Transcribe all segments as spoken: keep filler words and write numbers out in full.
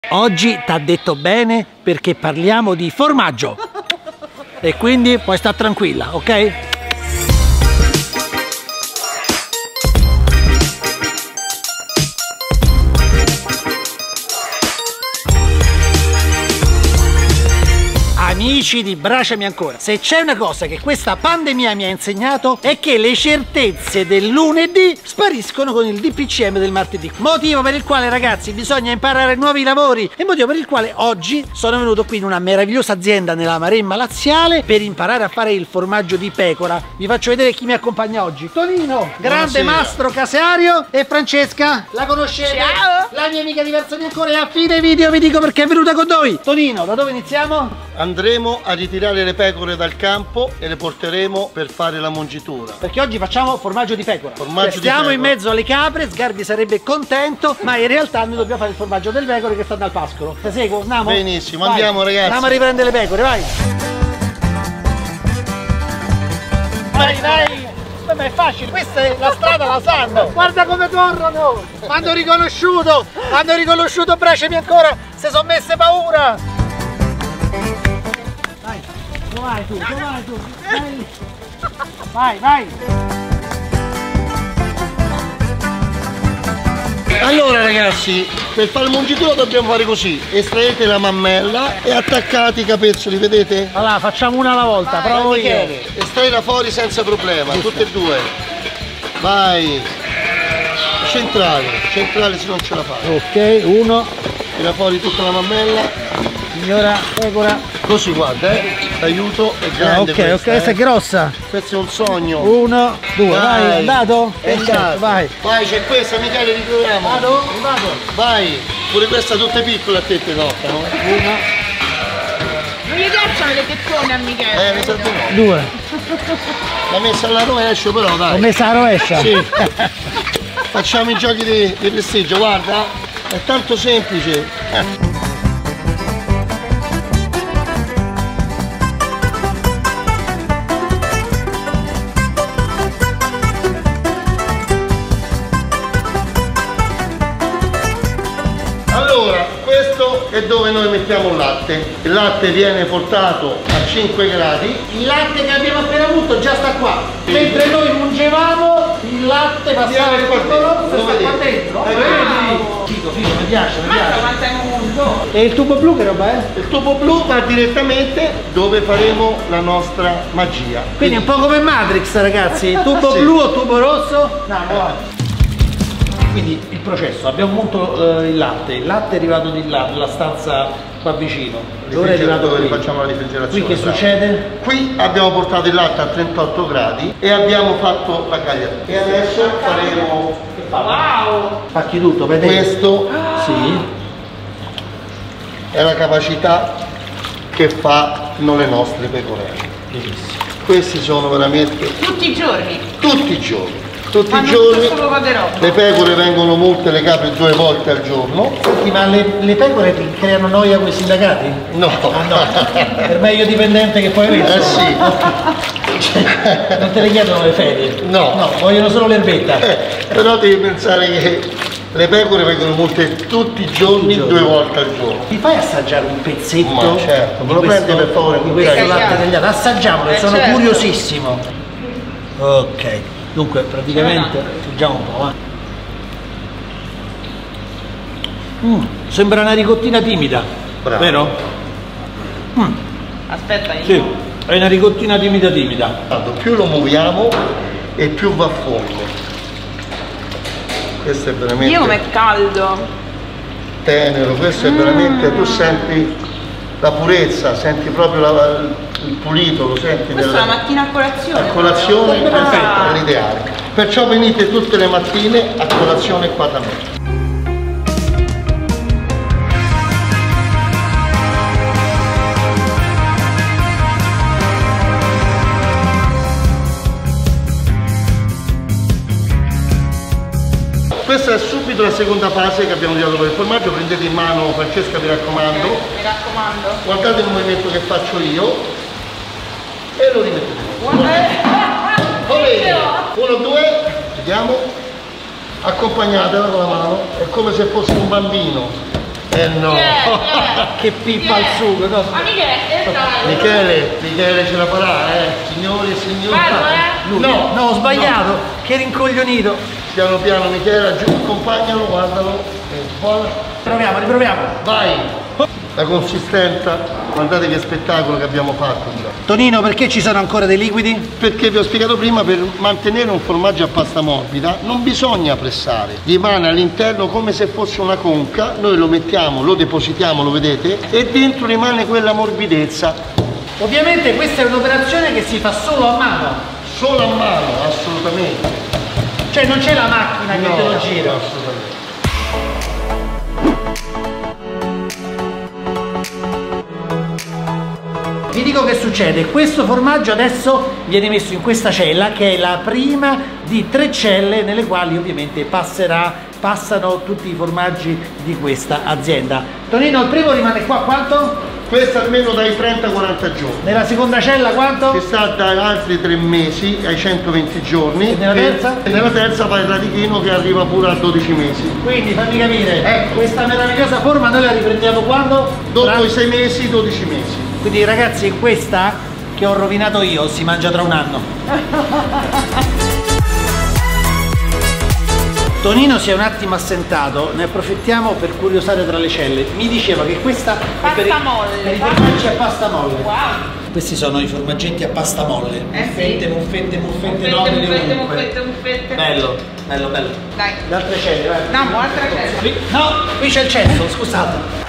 Oggi t'ha detto bene perché parliamo di formaggio e quindi puoi stare tranquilla, ok? Amici di Braciami Ancora, se c'è una cosa che questa pandemia mi ha insegnato è che le certezze del lunedì spariscono con il D P C M del martedì. Motivo per il quale, ragazzi, bisogna imparare nuovi lavori e motivo per il quale oggi sono venuto qui in una meravigliosa azienda nella Maremma laziale per imparare a fare il formaggio di pecora. Vi faccio vedere chi mi accompagna oggi. Tonino, grande Buonasera. mastro caseario, e Francesca, la conoscete? Ciao! La mia amica di Braciami Ancora, e a fine video vi dico perché è venuta con noi. Tonino, da dove iniziamo? Andremo a ritirare le pecore dal campo e le porteremo per fare la mungitura. Perché oggi facciamo formaggio di pecora. Formaggio Cioè, di stiamo pecora. in mezzo alle capre, Sgarbi sarebbe contento, ma in realtà noi dobbiamo fare il formaggio del pecore che sta dal pascolo. Ti seguo? Andiamo? Benissimo, Vai. andiamo ragazzi. Andiamo a riprendere le pecore, vai! Vai, vai! Ma è facile, questa è la strada, la sanno! Guarda come corrono! Hanno riconosciuto! Hanno riconosciuto Braciami Ancora! Se sono messe paura! Vai, vai tu, vai tu! Vai, vai! vai. Allora ragazzi, per fare la mungitura dobbiamo fare così: estraete la mammella e attaccate i capezzoli, vedete? Allora, facciamo una alla volta, Vai, provo io. Michele, estraela fuori senza problema, tutte e due. Vai. Centrale, centrale se non ce la fai. Ok, uno, Tira fuori tutta la mammella. signora pecora. Così, guarda, eh. L'aiuto è Ah, grande. ok, questa, ok, questa eh. è grossa. Questo è un sogno. Uno, due, vai, Vai. è andato? È Perfetto, andato. vai. Vai, c'è questa, Michele, ritroviamo. Vado? Vado. Vai. Pure questa tutte piccole a te te toccano. Uno, Non gli piacciono le tettone a Michele? Eh, mi serve no. due. L'ha messa alla rovescio però, Ho dai. messa la rovescia. Sì. Facciamo i giochi di, di prestigio, guarda. È tanto semplice. Eh. Allora, questo è dove noi mettiamo il latte. Il latte viene portato a cinque gradi. Il latte che abbiamo appena avuto già sta qua. Sì. Mentre noi mungevamo, il latte passava Viene il qua tutto dentro. rosso e Lo sta qua vedete? dentro. Eh, Wow. Figo, figo, mi piace, mi Ma piace. quanto è mondo? E il tubo blu che roba è? Il tubo blu va direttamente dove faremo la nostra magia. Quindi è un po' come Matrix, ragazzi. Tubo Sì. blu o tubo rosso? No, no. Quindi il processo, abbiamo molto eh, il latte, il latte è arrivato di là, nella stanza qua vicino. Ora è arrivato dove qui. facciamo la refrigerazione. Qui che bravo. succede? Qui abbiamo portato il latte a trentotto gradi e abbiamo fatto la cagliatura. E adesso faremo Wow! Fatti tutto, vedete? questo. Sì. È la capacità che fanno le nostre pecorelle. Benissimo. Questi sono veramente Tutti i giorni. tutti i giorni. Tutti i Fanno giorni tutto solo cose roba. le pecore vengono multe, le capre due volte al giorno. Senti, ma le, le pecore ti creano noia con i sindacati? No. Ah no, per meglio dipendente che poi hai messo? Eh sì. Non te le chiedono le ferie? No. No, vogliono solo l'erbetta. Eh, però devi pensare che le pecore vengono multe tutti i giorni, giorni. due volte al giorno. Mi fai assaggiare un pezzetto? Ma certo, di me lo questo- prendi per favore? Di questo Eh, latte chiaro. tagliato? Assaggiamolo, Eh, sono certo. curiosissimo. Ok, dunque praticamente assaggiamo un po', eh. Mm, sembra una ricottina timida, Bravo. vero? Mm, Aspetta, io. sì, è una ricottina timida timida. Tanto più lo muoviamo e più va a fondo. Questo è veramente Io com'è caldo. tenero, questo è veramente, tu senti la purezza, senti proprio la- il pulito, lo senti Questa è della- la mattina a colazione. a colazione, proprio. perfetto, è l'ideale. Perciò venite tutte le mattine a colazione qua da me. Questa è subito la seconda fase che abbiamo tirato per il formaggio. Prendete in mano, Francesca, mi raccomando, Mi raccomando. guardate il movimento che faccio io e lo rimettete. Olè. Uno, due, vediamo, accompagnatela con la mano, è come se fosse un bambino Eh no! Che pippa al sugo, no? Ma Michele, Michele, Michele ce la farà, eh! Signori e signori! Vado, eh? No, no, ho sbagliato, no. Che rincoglionito. Piano piano Michele, giù, accompagnalo, guardalo. È buono. Riproviamo, riproviamo. Vai! La consistenza, guardate che spettacolo che abbiamo fatto. Tonino, perché ci sono ancora dei liquidi? Perché vi ho spiegato prima, per mantenere un formaggio a pasta morbida non bisogna pressare, rimane all'interno come se fosse una conca, noi lo mettiamo, lo depositiamo, lo vedete, e dentro rimane quella morbidezza. Ovviamente questa è un'operazione che si fa solo a mano. Solo a mano, assolutamente. Cioè non c'è la macchina che No, te lo gira. assolutamente. Vi dico che succede, questo formaggio adesso viene messo in questa cella che è la prima di tre celle nelle quali ovviamente passerà, passano tutti i formaggi di questa azienda. Tonino, il primo rimane qua quanto? Questo almeno dai trenta quaranta giorni. Nella seconda cella quanto? Che sta da altri tre mesi ai centoventi giorni. E nella terza? E nella terza fa il radichino che arriva pure a dodici mesi. Quindi fammi capire, Ecco. questa meravigliosa forma noi la riprendiamo quando? Dopo Tra- i sei mesi, dodici mesi. Quindi ragazzi, questa che ho rovinato io si mangia tra un anno. Tonino si è un attimo assentato, ne approfittiamo per curiosare tra le celle. Mi diceva che questa Pasta è per i, molle, per i pasta- formaggi a pasta molle. Wow. Questi sono i formaggetti a pasta molle. Eh muffette, sì. muffette, muffette, Muffette, nobili muffette, ovunque. muffette, muffette. Bello, bello, bello. Dai. Le altre celle, vai. No, altra cella. Qui- No, qui c'è il cesso, scusate.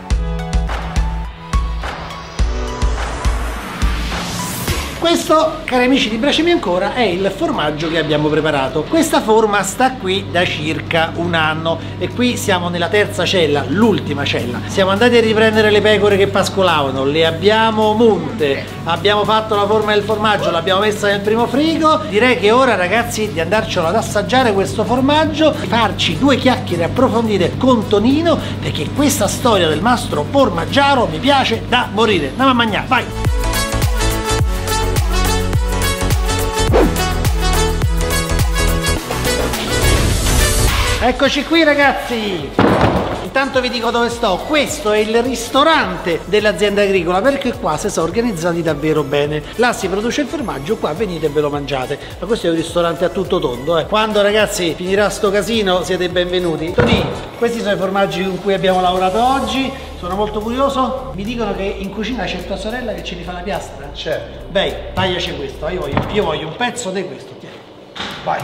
Questo, cari amici di Bracemi Ancora, è il formaggio che abbiamo preparato. Questa forma sta qui da circa un anno e qui siamo nella terza cella, l'ultima cella. Siamo andati a riprendere le pecore che pascolavano, le abbiamo munte, abbiamo fatto la forma del formaggio, l'abbiamo messa nel primo frigo. Direi che è ora, ragazzi, di andarcelo ad assaggiare questo formaggio, di farci due chiacchiere approfondite con Tonino, perché questa storia del mastro formaggaro mi piace da morire. Andiamo a mangiare, vai! Eccoci qui ragazzi! Intanto vi dico dove sto, questo è il ristorante dell'azienda agricola, perché qua si sono organizzati davvero bene. Là si produce il formaggio, qua venite e ve lo mangiate. Ma questo è un ristorante a tutto tondo, eh. Quando ragazzi finirà sto casino siete benvenuti. Tony, questi sono i formaggi con cui abbiamo lavorato oggi, sono molto curioso. Mi dicono che in cucina c'è tua sorella che ci rifà la piastra. Certo. Beh, tagliaci questo, io voglio, io voglio un pezzo di questo. Tieni. Vai.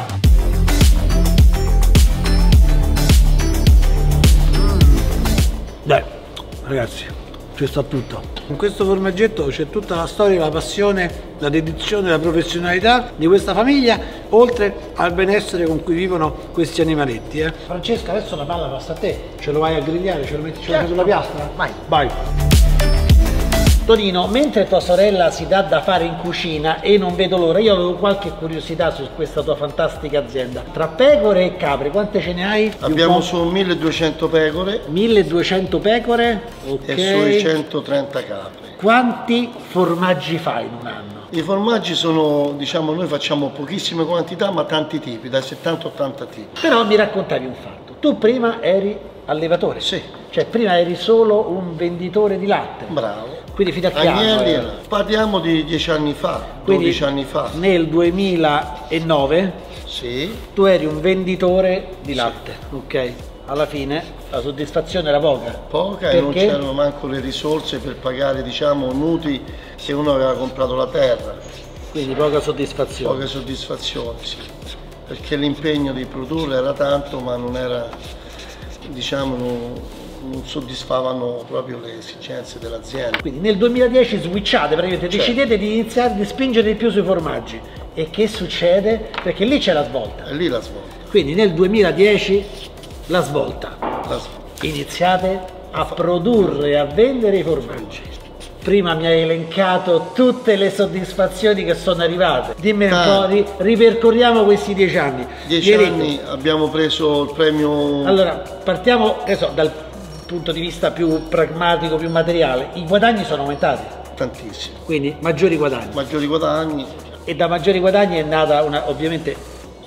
Dai, ragazzi, ci sta tutto. In questo formaggetto c'è tutta la storia, la passione, la dedizione, la professionalità di questa famiglia, oltre al benessere con cui vivono questi animaletti. Eh. Francesca, adesso la palla passa a te. Ce lo vai a grigliare, ce lo metti, ce lo metti sulla piastra? Vai, vai. Tonino, mentre tua sorella si dà da fare in cucina e non vedo l'ora, io avevo qualche curiosità su questa tua fantastica azienda. Tra pecore e capre, quante ce ne hai? Abbiamo su milleduecento pecore milleduecento pecore, ok. e sui centotrenta capre. Quanti formaggi fai in un anno? I formaggi sono, diciamo, noi facciamo pochissime quantità ma tanti tipi, dai settanta ottanta tipi. Però mi raccontavi un fatto, tu prima eri allevatore. Sì. Cioè prima eri solo un venditore di latte. Bravo. Quindi fino a che anno Agnelli era? era. Parliamo di dieci anni fa, Quindi dodici anni fa. Nel duemilanove Sì. tu eri un venditore di latte, ok? Alla fine la soddisfazione era poca. Poca e non Perché? c'erano manco le risorse per pagare, diciamo, mutui che uno aveva comprato la terra. Quindi poca soddisfazione. Poche soddisfazioni, sì. Perché l'impegno di produrre era tanto ma non era, diciamo, non, non soddisfavano proprio le esigenze dell'azienda. Quindi nel duemiladieci switchate, praticamente Certo. decidete di iniziare di spingere di più sui formaggi. E che succede? Perché lì c'è la svolta. E lì la svolta. Quindi nel duemiladieci la svolta. La svolta. Iniziate a produrre e a vendere i formaggi. Prima mi hai elencato tutte le soddisfazioni che sono arrivate. Dimmi un Ah. po', ri- ripercorriamo questi dieci anni. Dieci Mi hai anni detto- abbiamo preso il premio. Allora, partiamo, che so, dal punto di vista più pragmatico, più materiale. I guadagni sono aumentati, Tantissimo. quindi maggiori guadagni. Maggiori guadagni. E da maggiori guadagni è nata una, ovviamente,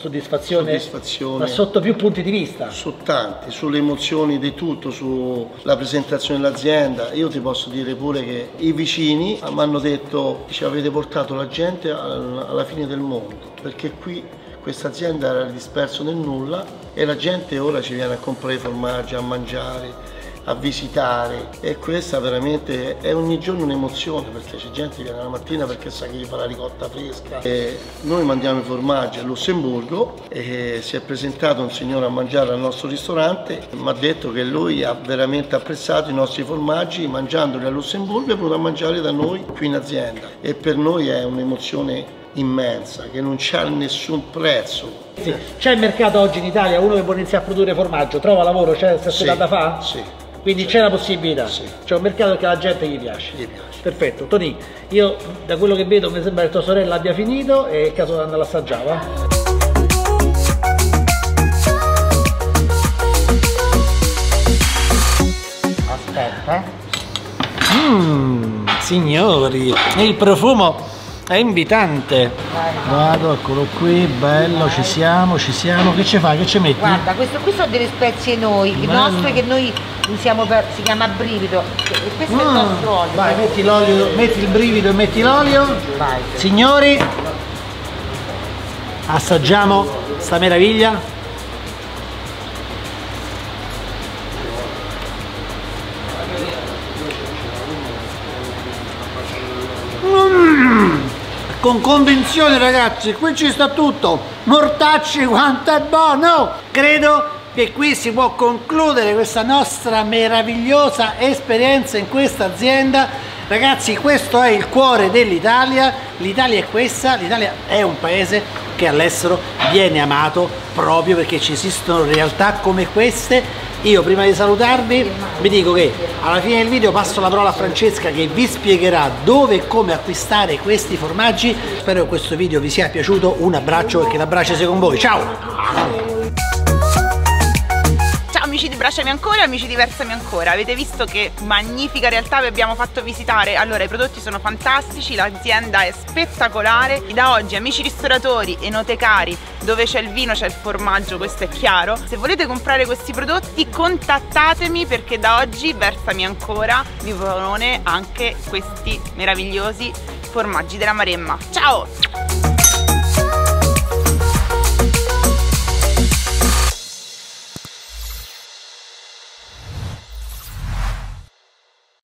soddisfazione, soddisfazione ma sotto più punti di vista. Su tanti, sulle emozioni di tutto, sulla presentazione dell'azienda. Io ti posso dire pure che i vicini mi hanno detto: ci avete portato la gente alla fine del mondo, perché qui questa azienda era dispersa nel nulla e la gente ora ci viene a comprare formaggi, a mangiare, a visitare, e questa veramente è ogni giorno un'emozione, perché c'è gente che viene la mattina perché sa che gli fa la ricotta fresca. E noi mandiamo i formaggi a Lussemburgo e si è presentato un signore a mangiare al nostro ristorante, mi ha detto che lui ha veramente apprezzato i nostri formaggi, mangiandoli a Lussemburgo è venuto a mangiare da noi qui in azienda, e per noi è un'emozione immensa che non c'ha nessun prezzo. Sì. C'è il mercato oggi in Italia, uno che vuole iniziare a produrre formaggio, trova lavoro, c'è sì, da fa? Sì. Quindi c'è la possibilità, sì. C'è un mercato che alla gente gli piace. Gli piace. Perfetto, Tony, io da quello che vedo mi sembra che tua sorella abbia finito, è il caso di andare a assaggiare, va? Aspetta. Mmm, signori, il profumo è invitante. Vado, eccolo qui, bello, ci siamo, ci siamo. Che ci fa? Che ci metti? Guarda, questo qui sono delle spezie noi, le nostre che noi usiamo per, si chiama brivido. E questo mm. è il nostro olio. Vai, metti l'olio, metti il brivido e metti l'olio. Vai. Signori, assaggiamo sta meraviglia. Mm. Con convinzione, ragazzi, qui ci sta tutto. Mortacci, quanto è buono! Credo che qui si può concludere questa nostra meravigliosa esperienza in questa azienda. Ragazzi, questo è il cuore dell'Italia. L'Italia è questa, l'Italia è un paese che all'estero viene amato proprio perché ci esistono realtà come queste. Io prima di salutarvi vi dico che alla fine del video passo la parola a Francesca che vi spiegherà dove e come acquistare questi formaggi. Spero che questo video vi sia piaciuto, un abbraccio e che l'abbraccio sia con voi, ciao! Amici di Bracciami Ancora, amici di Versami Ancora, avete visto che magnifica realtà vi abbiamo fatto visitare? Allora, i prodotti sono fantastici, l'azienda è spettacolare. Da oggi, amici ristoratori, enotecari, dove c'è il vino c'è il formaggio, questo è chiaro. Se volete comprare questi prodotti contattatemi, perché da oggi Versami Ancora vi propone anche questi meravigliosi formaggi della Maremma. Ciao!